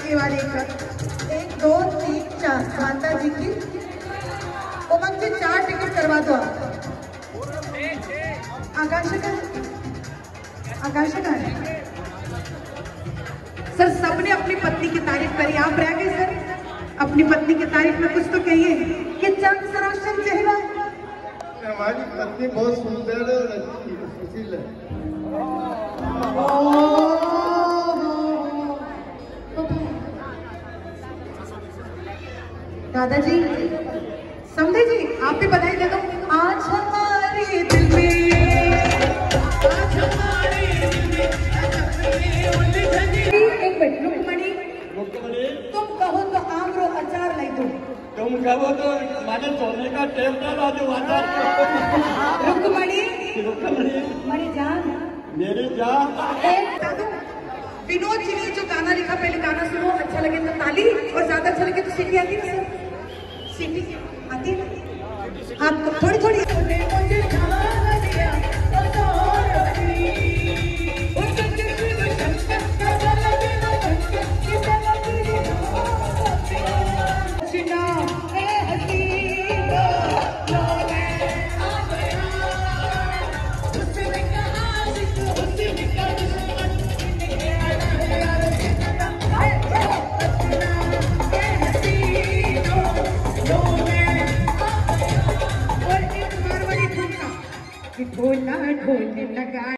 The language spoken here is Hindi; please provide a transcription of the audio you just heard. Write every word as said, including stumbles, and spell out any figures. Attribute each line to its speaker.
Speaker 1: ये वाले एक दो तीन चार माता जी की उमंग से चार टिकट करवा दो आप। आकाशिका आकाशिका सर सबने अपनी पत्नी की तारीफ करी, आप रह गए सर। अपनी पत्नी की तारीफ में कुछ तो कहिए कि चंद सरोशन चेहरा।
Speaker 2: हमारी पत्नी बहुत सुंदर है और अच्छी सुशील है।
Speaker 1: दादाजी समझे जी, आप भी बधाई दे दो। आज हमारे दिल में, आज हमारे दिल में एक मिनट रुकमणी, तुम कहो तो आमरो अचार लाई दो।
Speaker 2: तुम कहो तो माने सोने का टेप डाला दो अचार।
Speaker 1: रुकमणी
Speaker 2: रुकमणी
Speaker 1: मणि जान
Speaker 2: मेरी जान।
Speaker 1: एक दादू विनोद जी ने जो गाना लिखा, पहले गाना सुनो, अच्छा लगे तो ताली और ज्यादा अच्छा लगे तो सीटी आती है सर। सीटी आती है आपको थोड़ी थोड़ी। ढोला ढोल लगा